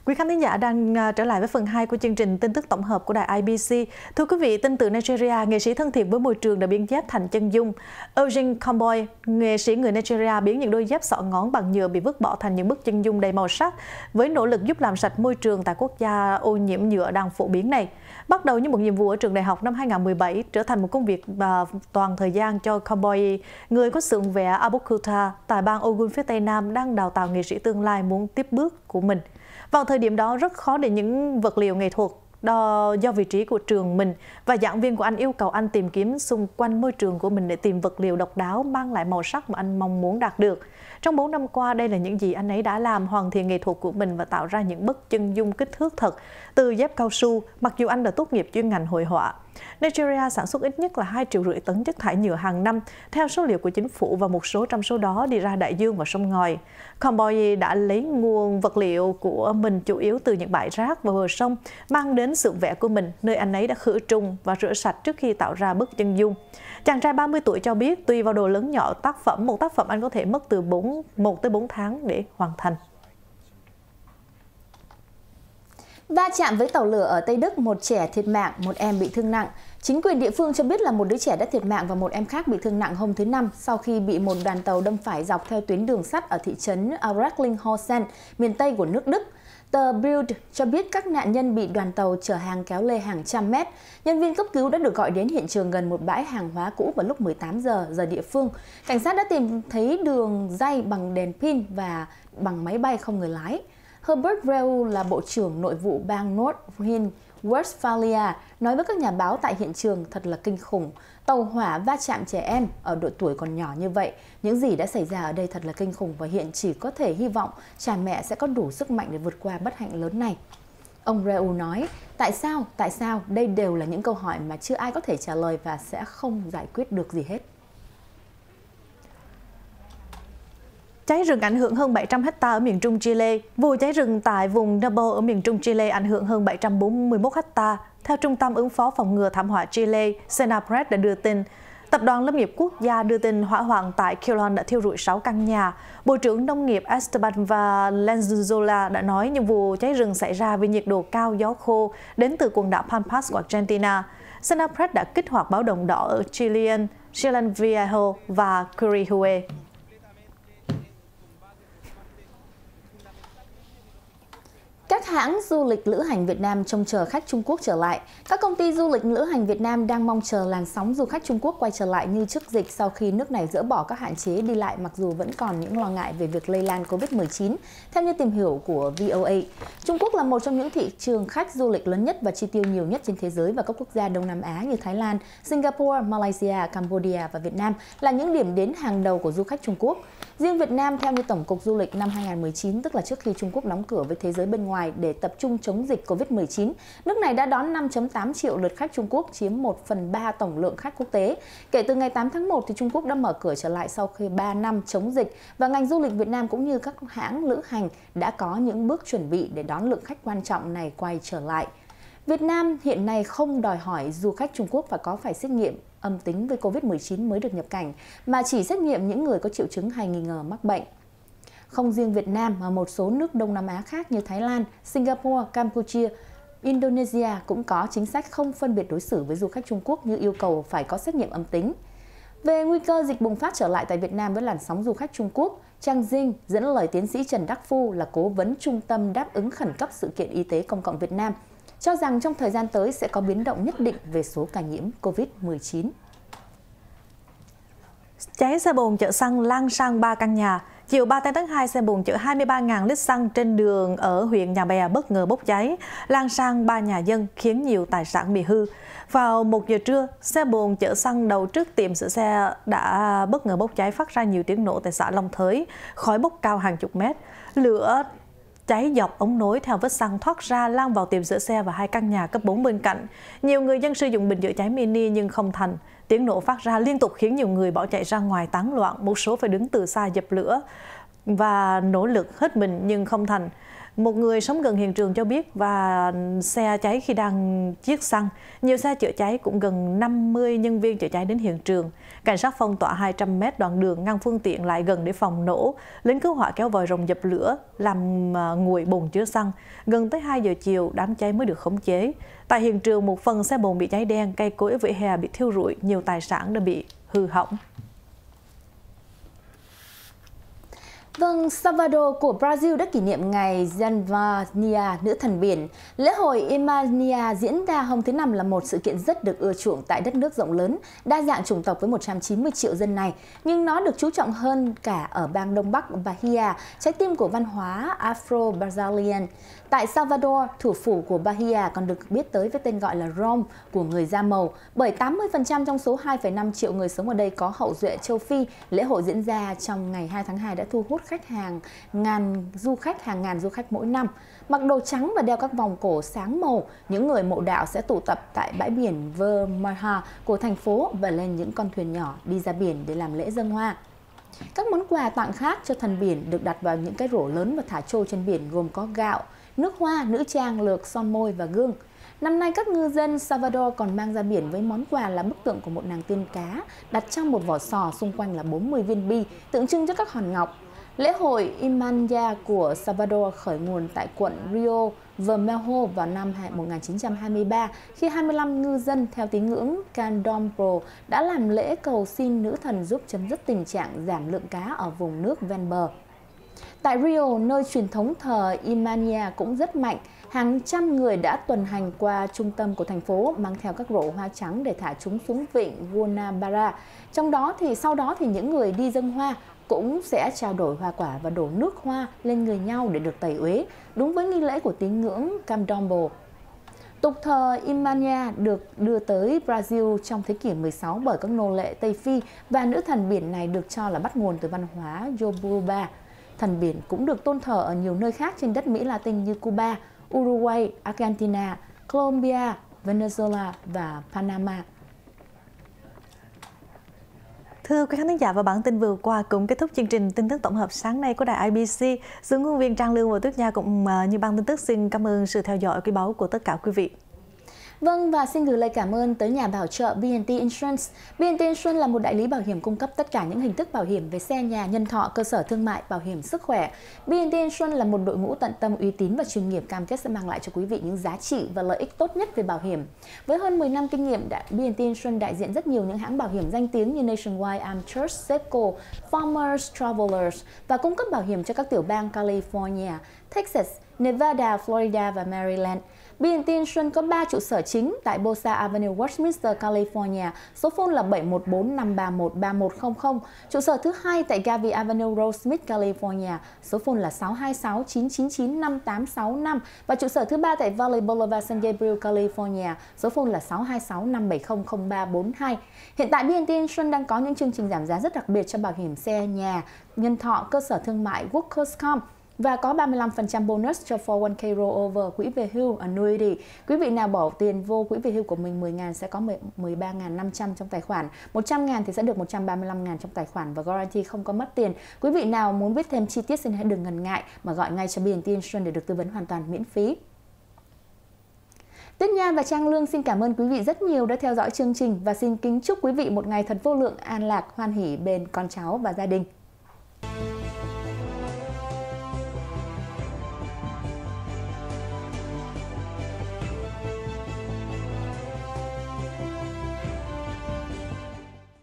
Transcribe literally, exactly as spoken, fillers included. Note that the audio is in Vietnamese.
Quý khán thính giả đang trở lại với phần hai của chương trình tin tức tổng hợp của đài I B C. Thưa quý vị, tin từ Nigeria, nghệ sĩ thân thiện với môi trường đã biến dép thành chân dung. Eugene Comboy, nghệ sĩ người Nigeria, biến những đôi dép xỏ ngón bằng nhựa bị vứt bỏ thành những bức chân dung đầy màu sắc với nỗ lực giúp làm sạch môi trường tại quốc gia ô nhiễm nhựa đang phổ biến này. Bắt đầu như một nhiệm vụ ở trường đại học năm hai nghìn không trăm mười bảy, trở thành một công việc toàn thời gian cho Comboy, người có xưởng vẽ Abeokuta tại bang Ogun phía Tây Nam đang đào tạo nghệ sĩ tương lai muốn tiếp bước của mình. Vào thời điểm đó, rất khó để những vật liệu nghệ thuật do, do vị trí của trường mình và giảng viên của anh yêu cầu anh tìm kiếm xung quanh môi trường của mình để tìm vật liệu độc đáo mang lại màu sắc mà anh mong muốn đạt được. Trong bốn năm qua, đây là những gì anh ấy đã làm, hoàn thiện nghệ thuật của mình và tạo ra những bức chân dung kích thước thật từ dép cao su, mặc dù anh đã tốt nghiệp chuyên ngành hội họa. Nigeria sản xuất ít nhất là hai triệu rưỡi tấn chất thải nhựa hàng năm, theo số liệu của chính phủ, và một số trong số đó đi ra đại dương và sông ngòi. Comboy đã lấy nguồn vật liệu của mình chủ yếu từ những bãi rác và bờ sông, mang đến xưởng vẽ của mình, nơi anh ấy đã khử trùng và rửa sạch trước khi tạo ra bức chân dung. Chàng trai ba mươi tuổi cho biết, tùy vào độ lớn nhỏ tác phẩm, một tác phẩm anh có thể mất từ một tới bốn tháng để hoàn thành. Va chạm với tàu lửa ở Tây Đức, một trẻ thiệt mạng, một em bị thương nặng. Chính quyền địa phương cho biết là một đứa trẻ đã thiệt mạng và một em khác bị thương nặng hôm thứ Năm sau khi bị một đoàn tàu đâm phải dọc theo tuyến đường sắt ở thị trấn Recklinghausen, miền Tây của nước Đức. Tờ Bild cho biết các nạn nhân bị đoàn tàu chở hàng kéo lê hàng trăm mét. Nhân viên cấp cứu đã được gọi đến hiện trường gần một bãi hàng hóa cũ vào lúc mười tám giờ giờ địa phương. Cảnh sát đã tìm thấy đường ray bằng đèn pin và bằng máy bay không người lái. Herbert Reul là Bộ trưởng Nội vụ bang North Rhine-Westphalia nói với các nhà báo tại hiện trường: thật là kinh khủng. Tàu hỏa va chạm trẻ em ở độ tuổi còn nhỏ như vậy. Những gì đã xảy ra ở đây thật là kinh khủng và hiện chỉ có thể hy vọng cha mẹ sẽ có đủ sức mạnh để vượt qua bất hạnh lớn này. Ông Reul nói, tại sao, tại sao, đây đều là những câu hỏi mà chưa ai có thể trả lời và sẽ không giải quyết được gì hết. Cháy rừng ảnh hưởng hơn bảy trăm héc ta ở miền trung Chile. Vụ cháy rừng tại vùng Napo ở miền trung Chile ảnh hưởng hơn bảy trăm bốn mươi mốt héc ta. Theo Trung tâm ứng phó phòng ngừa thảm họa Chile, Senapred đã đưa tin, Tập đoàn Lâm nghiệp Quốc gia đưa tin hỏa hoạn tại Quilon đã thiêu rụi sáu căn nhà. Bộ trưởng Nông nghiệp Esteban Valenzuela đã nói những vụ cháy rừng xảy ra vì nhiệt độ cao, gió khô đến từ quần đảo Pampas của Argentina. Senapred đã kích hoạt báo động đỏ ở Chilean, Chilean Viejo và Curihue. Các hãng du lịch lữ hành Việt Nam trông chờ khách Trung Quốc trở lại. Các công ty du lịch lữ hành Việt Nam đang mong chờ làn sóng du khách Trung Quốc quay trở lại như trước dịch sau khi nước này dỡ bỏ các hạn chế đi lại, mặc dù vẫn còn những lo ngại về việc lây lan Covid mười chín. Theo như tìm hiểu của vê o a, Trung Quốc là một trong những thị trường khách du lịch lớn nhất và chi tiêu nhiều nhất trên thế giới, và các quốc gia Đông Nam Á như Thái Lan, Singapore, Malaysia, Cambodia và Việt Nam là những điểm đến hàng đầu của du khách Trung Quốc. Riêng Việt Nam, theo như Tổng cục Du lịch năm hai nghìn không trăm mười chín, tức là trước khi Trung Quốc đóng cửa với thế giới bên ngoài để tập trung chống dịch Covid mười chín, nước này đã đón năm phẩy tám triệu lượt khách Trung Quốc, chiếm một phần ba tổng lượng khách quốc tế. Kể từ ngày tám tháng một, thì Trung Quốc đã mở cửa trở lại sau khi ba năm chống dịch, và ngành du lịch Việt Nam cũng như các hãng lữ hành đã có những bước chuẩn bị để đón lượng khách quan trọng này quay trở lại. Việt Nam hiện nay không đòi hỏi du khách Trung Quốc phải có phải xét nghiệm âm tính với Covid mười chín mới được nhập cảnh, mà chỉ xét nghiệm những người có triệu chứng hay nghi ngờ mắc bệnh. Không riêng Việt Nam mà một số nước Đông Nam Á khác như Thái Lan, Singapore, Campuchia, Indonesia cũng có chính sách không phân biệt đối xử với du khách Trung Quốc như yêu cầu phải có xét nghiệm âm tính. Về nguy cơ dịch bùng phát trở lại tại Việt Nam với làn sóng du khách Trung Quốc, Trang Dinh dẫn lời tiến sĩ Trần Đắc Phu là cố vấn Trung tâm Đáp ứng Khẩn cấp Sự kiện Y tế Công cộng Việt Nam, cho rằng trong thời gian tới sẽ có biến động nhất định về số ca nhiễm Covid mười chín. Cháy xe bồn chở xăng lan sang ba căn nhà. Chiều ba tháng hai, xe bồn chở hai mươi ba nghìn lít xăng trên đường ở huyện Nhà Bè bất ngờ bốc cháy, lan sang ba nhà dân khiến nhiều tài sản bị hư. Vào một giờ trưa, xe bồn chở xăng đầu trước tiệm sửa xe đã bất ngờ bốc cháy, phát ra nhiều tiếng nổ tại xã Long Thới, khói bốc cao hàng chục mét. Lửa cháy dọc ống nối theo vết xăng thoát ra, lan vào tiệm sửa xe và hai căn nhà cấp bốn bên cạnh. Nhiều người dân sử dụng bình chữa cháy mini nhưng không thành. Tiếng nổ phát ra liên tục khiến nhiều người bỏ chạy ra ngoài tán loạn, một số phải đứng từ xa dập lửa và nỗ lực hết mình nhưng không thành. Một người sống gần hiện trường cho biết và xe cháy khi đang chiết xăng. Nhiều xe chữa cháy cũng gần năm mươi nhân viên chữa cháy đến hiện trường. Cảnh sát phong tỏa hai trăm mét đoạn đường ngăn phương tiện lại gần để phòng nổ. Lính cứu hỏa kéo vòi rồng dập lửa, làm nguội bồn chứa xăng. Gần tới hai giờ chiều, đám cháy mới được khống chế. Tại hiện trường, một phần xe bồn bị cháy đen, cây cối ở vỉa hè bị thiêu rụi, nhiều tài sản đã bị hư hỏng. Vâng, Salvador của Brazil đã kỷ niệm ngày Zanvania, nữ thần biển. Lễ hội Imania diễn ra hôm thứ Năm là một sự kiện rất được ưa chuộng tại đất nước rộng lớn, đa dạng chủng tộc với một trăm chín mươi triệu dân này. Nhưng nó được chú trọng hơn cả ở bang Đông Bắc Bahia, trái tim của văn hóa Afro-Brazilian. Tại Salvador, thủ phủ của Bahia còn được biết tới với tên gọi là Rome của người da màu, bởi tám mươi phần trăm trong số hai phẩy năm triệu người sống ở đây có hậu duệ châu Phi. Lễ hội diễn ra trong ngày hai tháng hai đã thu hút khách hàng ngàn du khách hàng ngàn du khách mỗi năm. Mặc đồ trắng và đeo các vòng cổ sáng màu, những người mộ đạo sẽ tụ tập tại bãi biển Vermelha của thành phố và lên những con thuyền nhỏ đi ra biển để làm lễ dâng hoa. Các món quà tặng khác cho thần biển được đặt vào những cái rổ lớn và thả trôi trên biển, gồm có gạo, nước hoa, nữ trang, lược, son môi và gương. Năm nay, các ngư dân Salvador còn mang ra biển với món quà là bức tượng của một nàng tiên cá đặt trong một vỏ sò, xung quanh là bốn mươi viên bi, tượng trưng cho các hòn ngọc. Lễ hội Imania của Salvador khởi nguồn tại quận Rio Vermelho vào năm một nghìn chín trăm hai mươi ba, khi hai mươi lăm ngư dân theo tín ngưỡng Candomblé đã làm lễ cầu xin nữ thần giúp chấm dứt tình trạng giảm lượng cá ở vùng nước ven bờ. Tại Rio, nơi truyền thống thờ Imania cũng rất mạnh, hàng trăm người đã tuần hành qua trung tâm của thành phố mang theo các rổ hoa trắng để thả chúng xuống vịnh Guanabara. Trong đó thì sau đó thì những người đi dâng hoa cũng sẽ trao đổi hoa quả và đổ nước hoa lên người nhau để được tẩy uế, đúng với nghi lễ của tín ngưỡng Candomblé. Tục thờ Imania được đưa tới Brazil trong thế kỷ mười sáu bởi các nô lệ Tây Phi, và nữ thần biển này được cho là bắt nguồn từ văn hóa Yoruba. Thần biển cũng được tôn thờ ở nhiều nơi khác trên đất Mỹ Latin như Cuba, Uruguay, Argentina, Colombia, Venezuela và Panama. Thưa quý khán giả, và bản tin vừa qua cũng kết thúc chương trình tin tức tổng hợp sáng nay của đài i bê xê. Sự ngôn viên Trang Lương và Tuyết Nha cũng như ban tin tức xin cảm ơn sự theo dõi quý báu của tất cả quý vị. Vâng, và xin gửi lời cảm ơn tới nhà bảo trợ bê en tê Insurance. bê en tê Insurance là một đại lý bảo hiểm cung cấp tất cả những hình thức bảo hiểm về xe, nhà, nhân thọ, cơ sở thương mại, bảo hiểm sức khỏe. bê en tê Insurance là một đội ngũ tận tâm, uy tín và chuyên nghiệp, cam kết sẽ mang lại cho quý vị những giá trị và lợi ích tốt nhất về bảo hiểm. Với hơn mười năm kinh nghiệm, bê en tê Insurance đại diện rất nhiều những hãng bảo hiểm danh tiếng như Nationwide, Amtrust, Safeco, Farmers, Travelers và cung cấp bảo hiểm cho các tiểu bang California, Texas, Nevada, Florida và Maryland. bê en tê Insurance có ba trụ sở chính tại Bosa Avenue, Westminster, California. Số phone là bảy một bốn năm ba một ba một không không. Trụ sở thứ hai tại Garvey Avenue, Rosemead, California. Số phone là sáu hai sáu chín chín chín năm tám sáu năm. Và trụ sở thứ ba tại Valley Boulevard, San Gabriel, California. Số phone là sáu hai sáu năm bảy không không ba bốn hai. Hiện tại bê en tê Insurance đang có những chương trình giảm giá rất đặc biệt cho bảo hiểm xe, nhà, nhân thọ, cơ sở thương mại, Workers Comp. Và có ba mươi lăm phần trăm bonus cho four oh one k rollover, quỹ về hưu, annuity. Quý vị nào bỏ tiền vô quỹ về hưu của mình mười nghìn sẽ có mười ba nghìn năm trăm trong tài khoản, một trăm nghìn thì sẽ được một trăm ba mươi lăm nghìn trong tài khoản và guarantee không có mất tiền. Quý vị nào muốn biết thêm chi tiết xin hãy đừng ngần ngại mà gọi ngay cho bê en tê Insurance để được tư vấn hoàn toàn miễn phí. Tuyết Nha và Trang Lương xin cảm ơn quý vị rất nhiều đã theo dõi chương trình và xin kính chúc quý vị một ngày thật vô lượng, an lạc, hoan hỷ bên con cháu và gia đình.